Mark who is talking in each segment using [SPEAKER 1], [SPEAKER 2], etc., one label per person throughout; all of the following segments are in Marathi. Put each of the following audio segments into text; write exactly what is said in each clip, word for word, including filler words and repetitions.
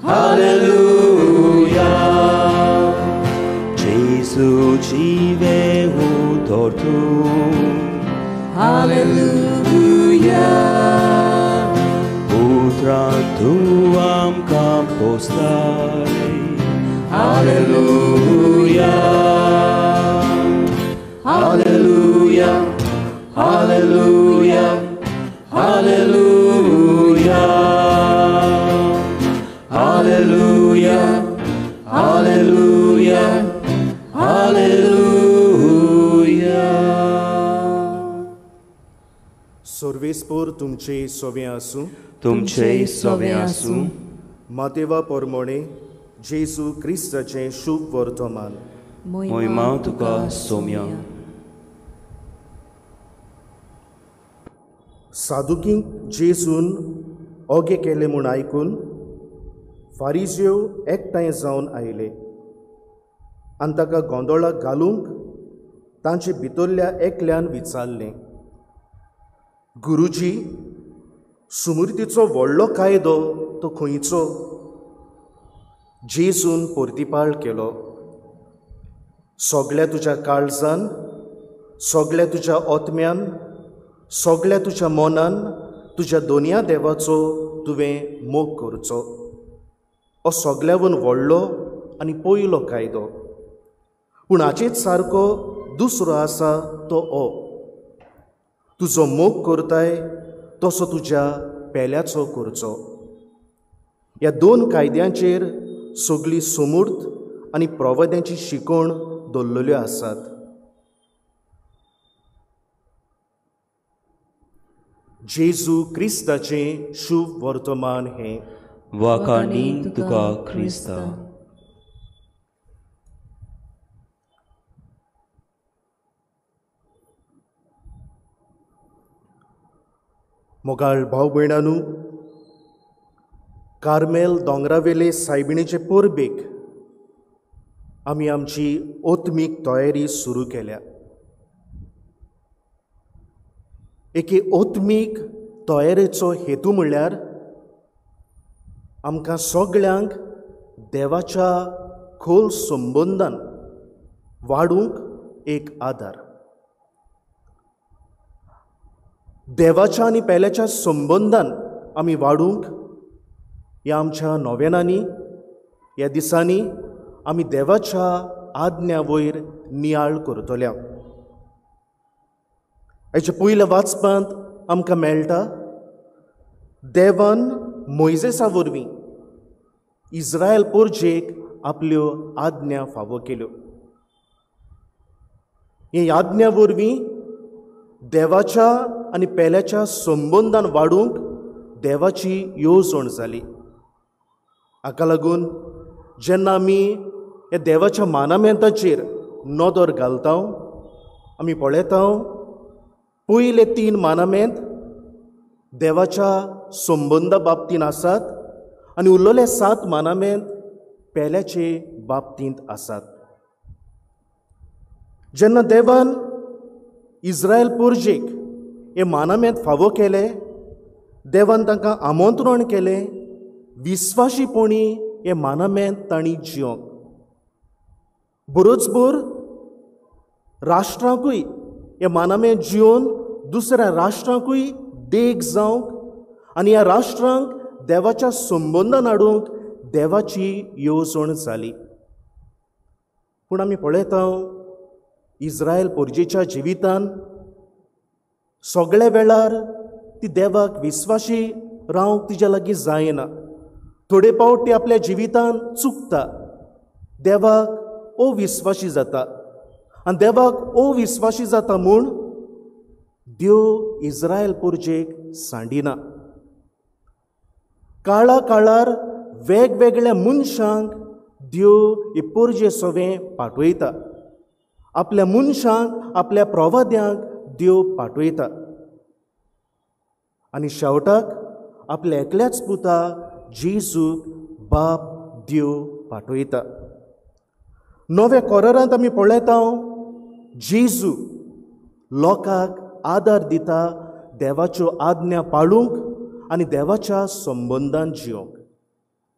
[SPEAKER 1] Alleluia. Gesù ci veu tortu.
[SPEAKER 2] Alleluia.
[SPEAKER 1] Putran tuam campostai.
[SPEAKER 2] Alleluia.
[SPEAKER 1] Alleluia. Alleluia. Alleluia. Alleluia. Alleluia. Alleluia.
[SPEAKER 3] सर्वेस्पर तुमचे सोवे आसूं.
[SPEAKER 1] तुमचे सोवे आसूं.
[SPEAKER 3] मातेवा पोरमोणे जेजू क्रिस्ताचें शुभ वर्तमान.
[SPEAKER 1] मोहिमा तुका सोम्या.
[SPEAKER 3] सादुकींक जेजून ओगे केले म्हूण आयकून फारिज्यो एकठांय जावन आयले आनी ताका गोंदळाक घालूंक तांचे भितरल्या एकल्यान विचारलें, गुरुजी, सुमृतीचो व्हडलो कायदो तो खंयचो? जेजून परतिपाळ केलो, सगळ्या तुज्या काळजान, सगळ्या तुज्या ओतम्यान, सगळ्या तुज्या मोनान तुज्या दोनया देवाचो तुवें मोग करचो. हो सगळ्यावन व्हडलो आनी पयलो कायदो. पूण हाचेच सारको दुसरो आसा तो हो, तुजो मोग करताय तसो तुज्या पेल्याचो करचो. ह्या दोन कायद्यांचेर सगळी समूर्त आनी प्रवाद्यांची शिकवण दवरलेल्यो आसात. जेजू क्रिस्ताचें शुभ वर्तमान हें.
[SPEAKER 1] वाकानी तुका क्रिस्ता.
[SPEAKER 3] मोगाळ भाव भयणानू, कार्मेल दोंगरावेले सायबिणीचे परबेक आमी आमची ओत्मीक तयारी सुरू केल्या. एके ओत्मीक तयारेचो हेतू म्हणल्यार आमकां सगळ्यांक देवाच्या खोल संबंदान वाडूंक एक आदार. देवाच्या आनी पेल्याच्या संबंदान आमी वाडूंक ह्या आमच्या नोवेनांनी, ह्या दिसांनी आमी देवाच्या आज्ञा वयर नियाळ करतल्या. हेच्या पयल्या वाचपांत आमकां मेळटा, देवान मोइजेसा वरवीं इस्रायल पोरजेक आपल्यो आज्ञा फावो केल्यो. हे आज्ञा वरवीं देवाच्या आनी पेल्याच्या संबंदान वाडूंक देवाची येवजण जाली. हाका लागून जेन्ना आमी ह्या देवाच्या मानामेंताचेर नदर घालता, आमी पळयता पयले तीन मानामेंत देवाच्या संबंदा बाबतींत आसात आनी उरलेले सात मानामेंत पेल्याचे बाबतींत आसात. जेन्ना देवान इस्रायल पोरजेक हे मानामेंत फावो केले, देवान तांकां आमंत्रण केलें विस्वाशीपणी हे मानामेंत तांणी जियोंक. बरोचभर राष्ट्रांकूय हे मानामेंत जियोन दुसऱ्या राष्ट्रांकूय देख जावंक आनी ह्या राष्ट्रांक देवाच्या संबंदान हाडूंक देवाची येवजण जाली. पूण आमी पळयता इस्रायल पोरजेच्या जिवितान सगळे वेळार ती देवाक विस्वाशी रावंक तिच्या लागीं जायना. थोडे पावट ती आपल्या जिवितान चुकता, देवाक अविस्वाशी जाता आनी देवाक अविस्वाशी जाता म्हूण देव इस्रायल पोरजेक सांडिना. काळा काळार वेगवेगळ्या मनशांक देव हे पोरजे सवें पाठयता. आपल्या मनशांक, आपल्या प्रवाद्यांक देव पाठयता आनी शेवटाक आपल्या एकल्याच पुता जेजूक बाप देव पाठयता. नव्या कोरांत आमी पळयता जेजू लोकांक आदार दिता देवाच्यो आज्ञा पाळूंक आनी देवाच्या संबंदान जियोंक.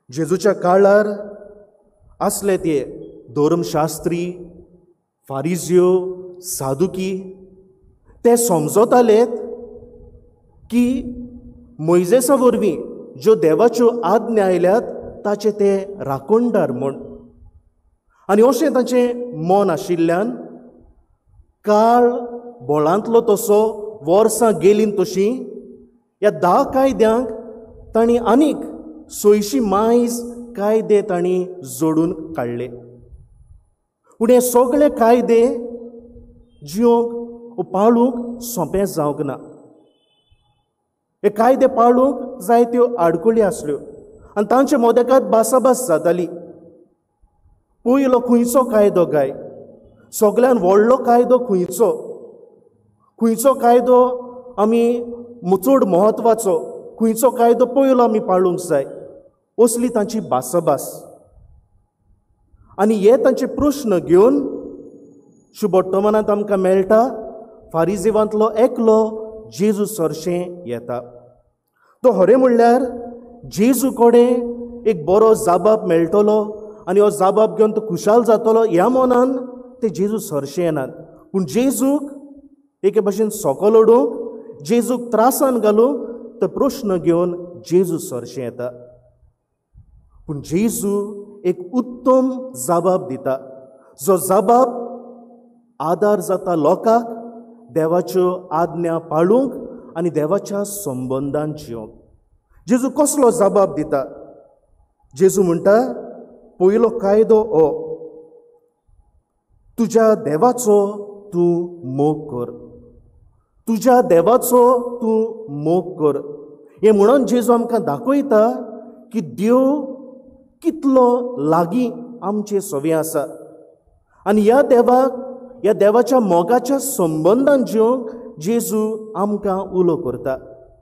[SPEAKER 3] जेजूच्या काळार असले ते धर्मशास्त्री, फारिजियो, सादुकी ते समजतालेत की मोइजेसा वरवीं ज्यो देवाच्यो आज्ञा आयल्यात ताचे ते राखणदार म्हूण. आनी अशें ताचें मन आशिल्ल्यान काळ बोळांतलो तसो वर्सां गेलीं तशीं ह्या धा कायद्यांक तांणी आनीक सयशीं मायज कायदे तांणी जोडून काडले. पूण हे सगळे कायदे जियोंक पाळूंक सोंपें जावंक ना. हे कायदे पाळूंक जायत्यो आडखळी आसल्यो आनी तांचे मोदेकांत भासाभास जाताली. पयलो खंयचो कायदो काय, सगळ्यान व्हडलो कायदो खंयचो, खंयचो कायदो आमी चड म्हत्वाचो, खंयचो कायदो पयलो आमी पाळूंक जाय, असली तांची भासाभास. आनी हे तांचे प्रश्न घेवन शुभ वर्तमानांत आमकां मेळटा फारिजेवांतलो एकलो जेजू सरशें येता. तो खरें म्हणल्यार जेजू कडेन एक बरो जाबाब मेळटलो आनी हो जाबाब घेवन तो खुशाल जातलो ह्या मनान ते जेजू सरशें येनात. पूण जेजूक एके भाशेन सोकोल ओडूंक, जेजूक त्रासान घालूंक तो प्रश्न घेवन जेजू सरशें येता. पूण जेजू एक उत्तम जाबाब दिता, जो जाबाब आदार जाता लोकांक देवाच्यो आज्ञा पाळूंक आनी देवाच्या संबंदान जियोंक. जेजू कसलो जाबाब दिता? जेजू म्हणटा पयलो कायदो हो, तुज्या देवाचो तूं मोग कर, तुज्या देवाचो तूं मोग कर. हे म्हणून जेजू आमकां दाखयता की देव कितलो लागीं आमचे सवे आसा आनी ह्या देवाक, ह्या देवाच्या मोगाच्या संबंदान जियोंक जेजू आमकां उलो करता.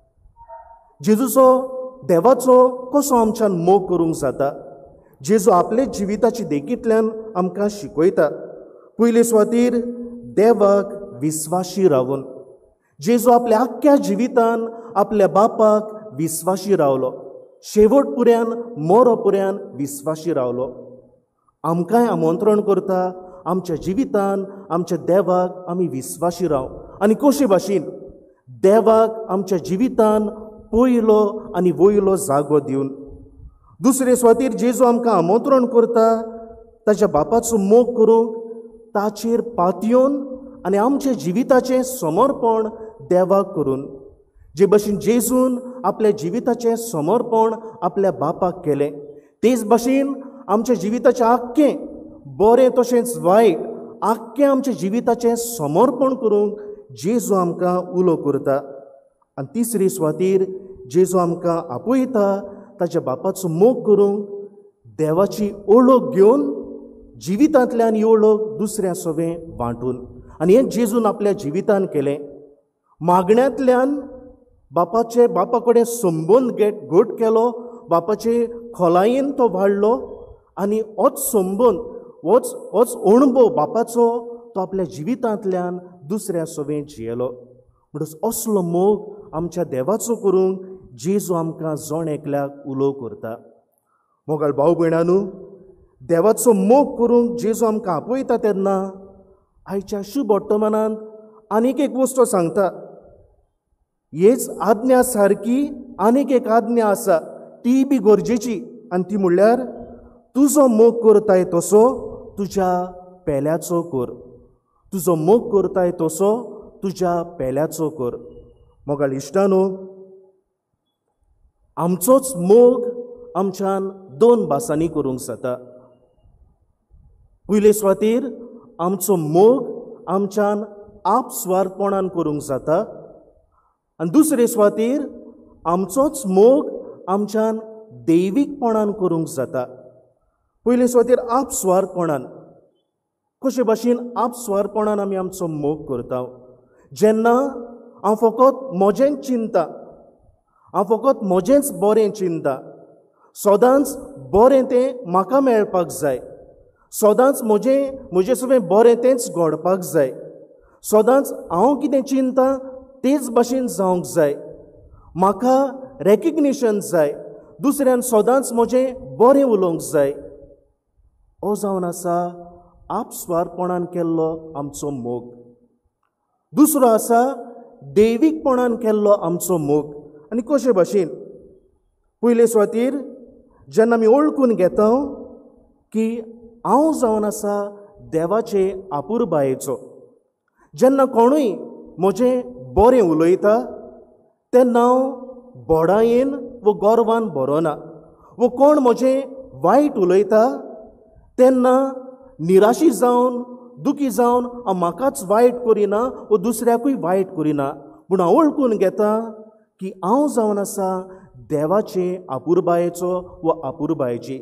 [SPEAKER 3] जेजूचो देवाचो कसो आमच्यान मोग करूंक जाता, जेजू आपले जिविताची देखींतल्यान आमकां शिकयता. पयले सुवातेर देवाक विस्वाशी रावन जेजू आपल्या आख्ख्या जिवितान आपल्या बापाक विस्वाशी रावलो, शेवट पर्यान मोरो पर्यान विस्वाशी रावलो. आमकांय आमंत्रण करता आमच्या जिवितान आमच्या देवाक आमी विस्वाशी राव आनी कशे भाशेन देवाक आमच्या जिवितान पयलो आनी वयलो जागो दिवन. दुसरे सुवातेर जेजू आमकां आमंत्रण करता ताच्या बापाचो मोग करूंक, ताचेर पातयेवन आनी आमच्या जिविताचें समर्पण देवाक करून. जे भाशेन जेजून आपल्या जिविताचें समर्पण आपल्या बापाक केलें, तेच भाशेन आमच्या जिविताचें आख्खें बरें तशेंच वायट आख्खें आमच्या जिविताचें समर्पण करूंक जेजू आमकां उलो करता. आनी तिसरी सुवातेर जेजू आमकां आपयता ताच्या बापाचो मोग करूंक, देवाची ओळख घेवन जिवितांतल्यान ही ओळख दुसऱ्या सवें वांटून. आनी हें जेजून आपल्या जिवितान केलें. मागण्यांतल्यान बापाचे बापा कडेन संबंद गेट घट केलो, बापाचे खोलायेन तो वाडलो आनी होच संबंद, होच होच अणभव बापाचो तो आपल्या जिवितांतल्यान दुसऱ्या सवें जियेलो. म्हणटच असलो मोग आमच्या देवाचो करूंक जेजू आमकां जण एकल्याक उलो करता. मोगाळ भाव भयणानू, देवाचो मोग करूंक जेजू आमकां आपयता तेन्ना आयच्या शुभ वर्तमानांत आनीक एक वस्त सांगता. हेच आज्ञा सारकी आनीक एक आज्ञा आसा, ती बी गरजेची, आनी ती म्हणल्यार तुजो मोग करताय तसो तुज्या पेल्याचो कर. तुजो मोग करताय तसो तुज्या पेल्याचो कर. मोगाळ इश्टानो, आमचोच मोग आमच्यान दोन भासांनी करूंक जाता. पयले सुवातेर आमचो मोग आमच्यान आपस्वार्थपणान करूंक जाता आनी दुसरे सुवातेर आमचोच मोग आमच्यान दैवीकपणान करूंक जाता. पयले सुवातेर आपस्वार्थपणान. कशे भाशेन आपस्वार्थपणान आमी आमचो मोग करता? जेन्ना हांव फकत म्हजेंच चिंता, हांव फकत म्हजेंच बरें चिंता, सदांच बरें तें म्हाका मेळपाक जाय, सदांच म्हजें म्हजें सगळें बरें तेंच घडपाक जाय, सदांच हांव कितें चिंता तेच भाशेन जावंक जाय, म्हाका रेकग्निशन जाय, दुसऱ्यान सदांच म्हजें बरें उलोवंक जाय, हो जावन आसा आपस्वारपणान केल्लो आमचो मोग. दुसरो आसा दैवीकपणान केल्लो आमचो मोग. आनी कशे भाशेन? पयले सुवातेर जेन्ना आमी ओळखून घेता की हांव जावन आसा देवाचे आपुरबायेचो, जेन्ना कोणूय म्हजें बरें उलयता तेन्ना हांव बोडायेन वो गोरवान बरोना. वो कोण म्हजें वायट उलयता तेन्ना निराशी जावन दुखी जावन हांव म्हाकाच वायट करिना वो दुसऱ्याकूय वायट करिना, पूण हांव ओळखून घेता की हांव जावन आसा देवाचे आपुरबायेचो वा आपुरबायेची.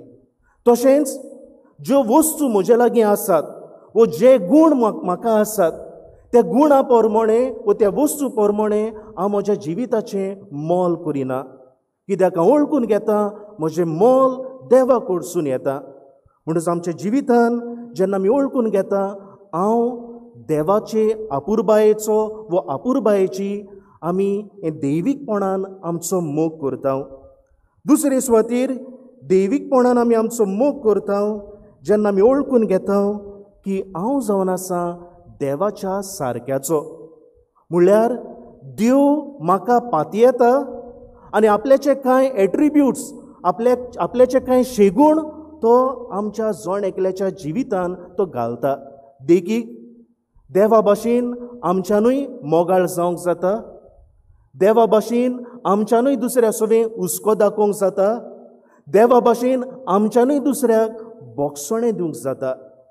[SPEAKER 3] तशेंच ज्यो वस्तू म्हजे लागीं आसात वो जे गूण म्हाका आसात त्या गुणा प्रमाणे व त्या वस्तू प्रमाणे हांव म्हज्या जिविताचें मोल करिना, कित्याक हांव ओळखून घेता म्हजें मोल देवा कडसून येता. म्हणटच आमच्या जिवितान जेन्ना आमी ओळखून घेता हांव देवाचे आपुरबायेचो व आपुरबायेची, आमी हे दैवीकपणान आमचो मोग करता. दुसरे सुवातेर दैवीकपणान आमी आमचो मोग करता जेन्ना आमी ओळखून घेता की हांव जावन आसा देवाच्या सारक्याचो. म्हणल्यार देव म्हाका पातयेता आनी आपल्याचे कांय एट्रिब्यूट्स, आपल्या आपल्याचे कांय शेगूण तो आमच्या जण एकल्याच्या जिवितान तो घालता. देखीक देवा भाशेन आमच्यानूय मोगाळ जावंक जाता, देवा भाशेन आमच्यानूय दुसऱ्या सोबे हुस्को दाखोवंक जाता, देवा भाशेन आमच्यानूय दुसऱ्याक बोगसणें दिवंक जाता.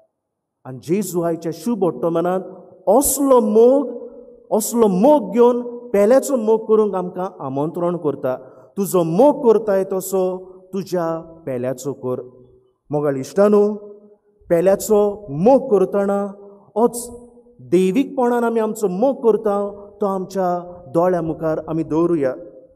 [SPEAKER 3] आनी जेजू आयच्या शुभ वर्तमानांत असलो मोग असलो मोग घेवन पेल्याचो मोग करूंक आमकां आमंत्रण करता. तुजो मोग करताय तसो तुज्या पेल्याचो कर. मोगाळ इश्टानो, पेल्याचो मोग करतना होच दैवीकपणान आमी आमचो मोग करता तो आमच्या दोळ्या मुखार आमी दवरुया.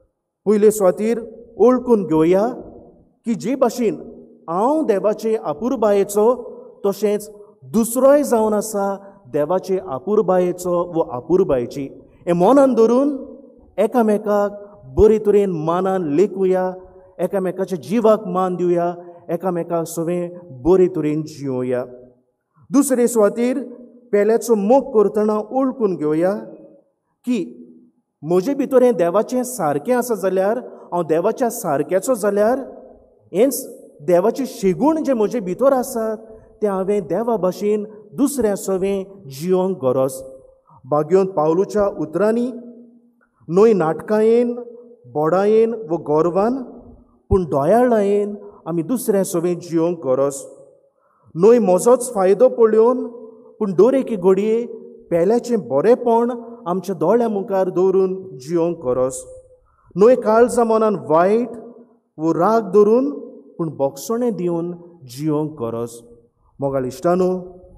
[SPEAKER 3] पयले सुवातेर ओळखून घेवया की जे भाशेन हांव देवाचे आपुरबायेचो तशेंच दुसरोय जावन आसा देवाचे आपुरबायेचो व आपुरबायेची. हें मनान धरून एकामेकाक बरे तरेन मानान लेखुया, एकामेकाच्या जिवाक मान दिवया, एकामेकाक सगळें बरे तरेन जियोया. दुसरे सुवातेर पेल्याचो मोग करतना ओळखून घेवया की म्हजे भितर हें देवाचें सारकें आसा जाल्यार हांव देवाच्या सारक्याचो जाल्यार हेंच देवाचे शेगूण जे म्हजे भितर आसात ते हांवें देवा भाशेन दुसऱ्या सोबें जियोंक गरज. बागयोन पावलूच्या उतरांनी न्हय नाटकायेन बोडायेन व गोरवान पूण दोयाळायेन आमी दुसऱ्या सोबें जियोंक गरज. न्हय म्हजोच फायदो पळोवन पूण दर एके घडये पेल्याचें बरेंपण आमच्या दोळ्या मुखार दवरून जियोंक गरज. न्हय काळजा मनान वायट वो राग धरून पूण बोगसणें दिवन जियोंक गरज. मोगाळ इश्टानो,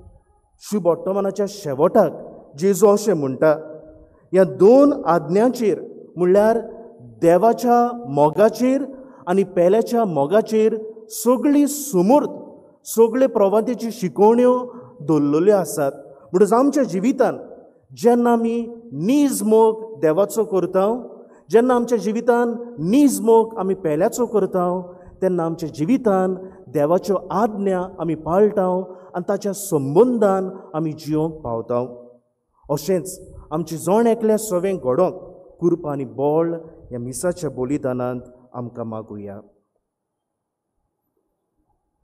[SPEAKER 3] शुभ वर्तमानाच्या शेवटाक जेजू अशें म्हणटा, ह्या दोन आज्ञांचेर म्हणल्यार देवाच्या मोगाचेर आनी पेल्याच्या मोगाचेर सगळी सुमूर्त सगळे प्रवादीच्यो शिकवण्यो दवरलेल्यो आसात. म्हणटच आमच्या जिवितान जेन्ना आमी नीज मोग देवाचो करता, जेन्ना आमच्या जिवितान नीज मोग आमी पेल्याचो करता, तेन्ना आमच्या जिवितान देवाच्यो आज्ञा आमी पाळटा आनी ताच्या संबंदान आमी जियोंक पावता. अशेंच आमची जण एकल्या सवें घडोवंक कृपा आनी बळ ह्या मिसाच्या बलिदानांत आमकां मागुया.